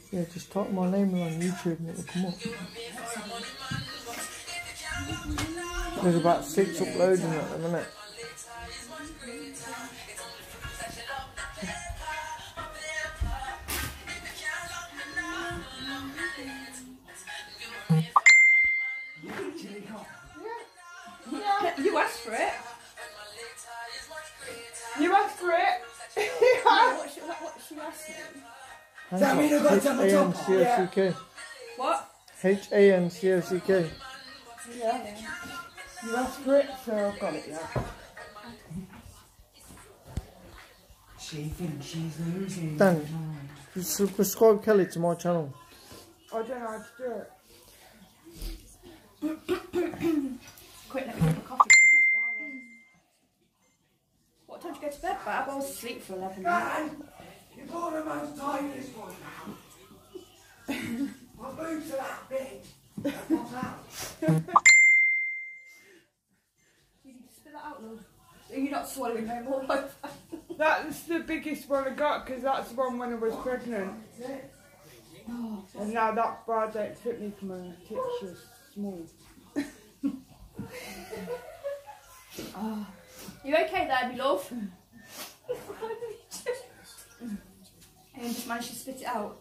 Yeah, just type my name in on YouTube and it will come up. There's about 6 uploading at the minute. You asked for it. You asked for it. Yeah, what she asked me? H-A-N-C-O-C-K. What? H-A-N-C-O-C-K. Yeah. You asked for it, so I've got it, yeah. She thinks she's losing. Dan, subscribe Kelly to my channel. I don't know how to do it. Quick, let me have a coffee. What time did you go to bed, Bab? I was asleep for 11 minutes. You bought the most tiniest one now. My boobs are that big. What's that? You need to spit that out, love. You're not swallowing no more like that. That's the biggest one I got, because that's the one when I was pregnant. Oh, And now that bra don't fit me because my tits are small. oh. You okay there, my love? And just managed to spit it out.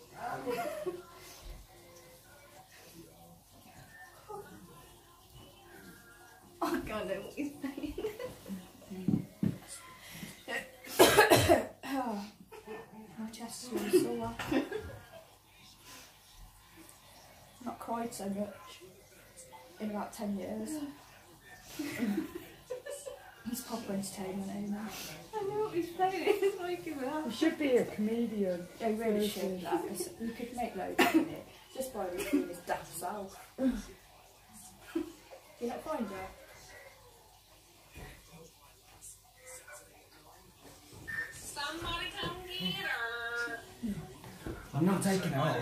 I can't know what he's saying. My chest is really sore. Not cried so much in about 10 years. He's proper entertainment, ain't he? I know what he's saying, it's making me laugh. You should be a comedian. Yeah, you really should. Like, you could make loads of it just by doing his daft self. Do you not find it? Somebody come get her. I'm not taking it off.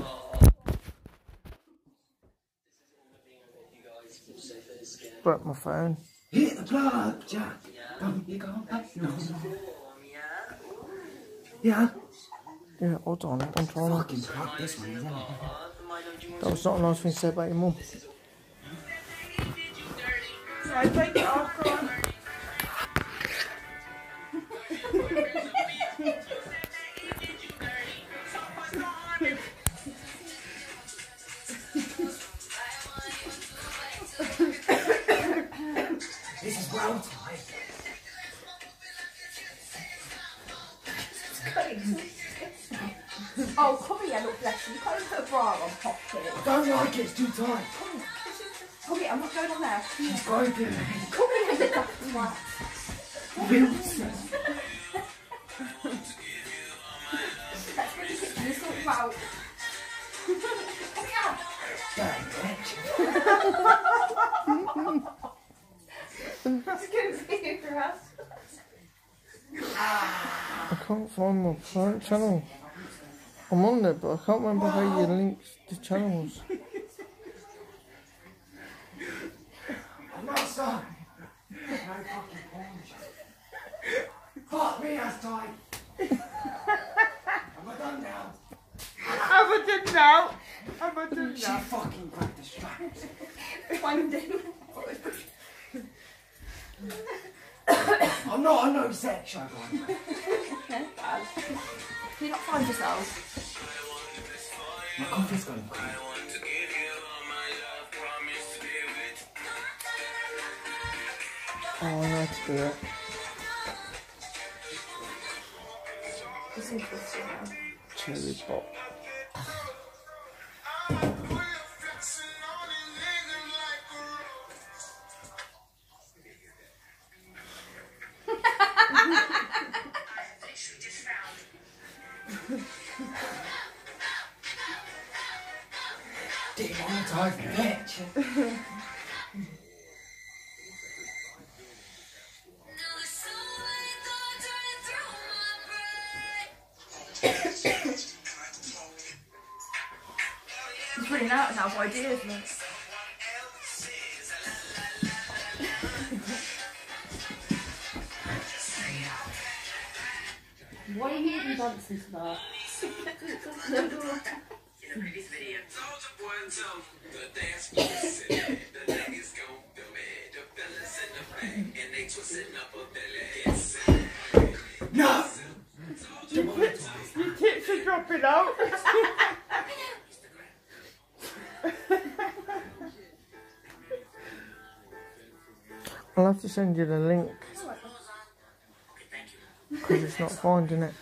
Broke my phone. Hit the plug, Jack. You can't back no. Yeah. Yeah, hold on, I'm trying to. Fucking plug this one, isn't it? That was not a nice thing to say about your mum. I take it off, go on. This is well tight. Oh, come here, look, bless you. You can't even put a bra on properly. I don't like it, it's too tight. Come here, I'm not going on there. It's broken. Come here, you daft twat. Wilson. Let's bring the kitchen and sort you out. Come here. Damn bitch. That's good for you, Grass. I can't find my channel. I'm on there, but I can't remember how you link the channels. I'm not sorry. No fucking point. Fuck me, that's tight. Am I done now? Have I done now? Have I done She now? fucking grabbed the straps. Find him. I'm not a no sex show, boy. Can you not find yourself? My coffee's going cold. Oh, I know how to do it. It's interesting now. Cherry pop. Demonetized bitch. He's running out now of ideas, man. Why are you even dancing to that? No! Your tits are dropping out. I'll have to send you the link. Because it's not finding it.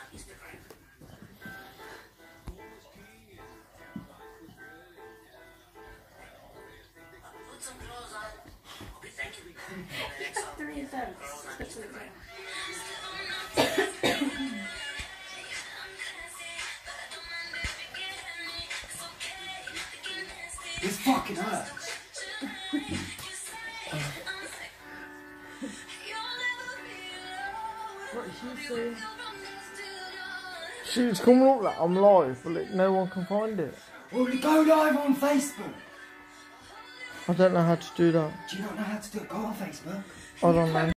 This fucking hurts. What did she say? See, it's coming up that I'm live, but no one can find it. Well, go live on Facebook. I don't know how to do that. Do you not know how to do it? Go on Facebook. I don't know.